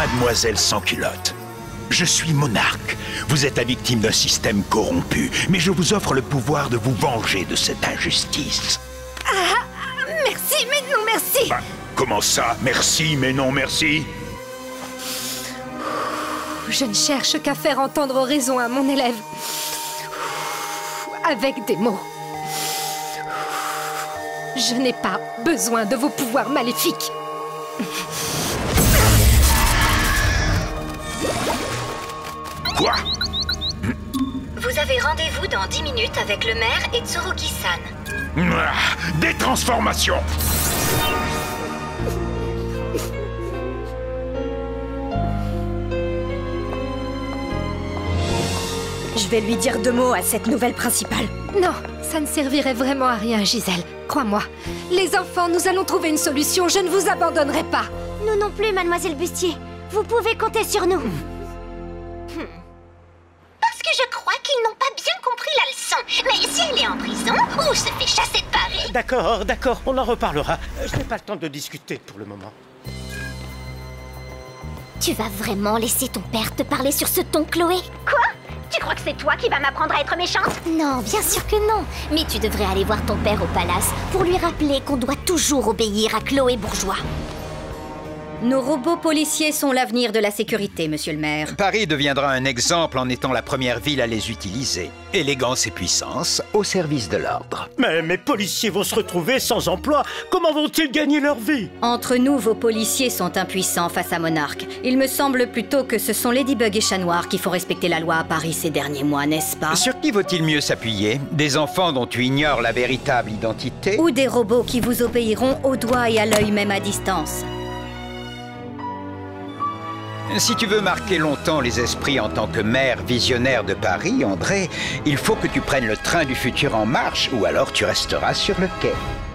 Mademoiselle sans-culotte, je suis monarque. Vous êtes la victime d'un système corrompu, mais je vous offre le pouvoir de vous venger de cette injustice. Ah, merci, mais non merci. Bah, comment ça, merci, mais non merci? Je ne cherche qu'à faire entendre raison à mon élève. Avec des mots. Je n'ai pas besoin de vos pouvoirs maléfiques. Quoi? Vous avez rendez-vous dans 10 minutes avec le maire et Tsurugi-san. Des transformations! Je vais lui dire 2 mots à cette nouvelle principale. Non, ça ne servirait vraiment à rien, Gisèle. Crois-moi. Les enfants, nous allons trouver une solution. Je ne vous abandonnerai pas. Nous non plus, mademoiselle Bustier. Vous pouvez compter sur nous. Parce que je crois qu'ils n'ont pas bien compris la leçon. Mais si elle est en prison ou se fait chasser de Paris... D'accord, on en reparlera. Je n'ai pas le temps de discuter pour le moment. Tu vas vraiment laisser ton père te parler sur ce ton, Chloé? Quoi? Tu crois que c'est toi qui vas m'apprendre à être méchante? Non, bien sûr que non. Mais tu devrais aller voir ton père au palace pour lui rappeler qu'on doit toujours obéir à Chloé Bourgeois. Nos robots policiers sont l'avenir de la sécurité, monsieur le maire. Paris deviendra un exemple en étant la première ville à les utiliser. Élégance et puissance au service de l'ordre. Mais mes policiers vont se retrouver sans emploi. Comment vont-ils gagner leur vie? Entre nous, vos policiers sont impuissants face à Monarque. Il me semble plutôt que ce sont Ladybug et Chat Noir qui font respecter la loi à Paris ces derniers mois, n'est-ce pas? Sur qui vaut-il mieux s'appuyer? Des enfants dont tu ignores la véritable identité? Ou des robots qui vous obéiront au doigt et à l'œil même à distance? Si tu veux marquer longtemps les esprits en tant que maire visionnaire de Paris, André, il faut que tu prennes le train du futur en marche ou alors tu resteras sur le quai.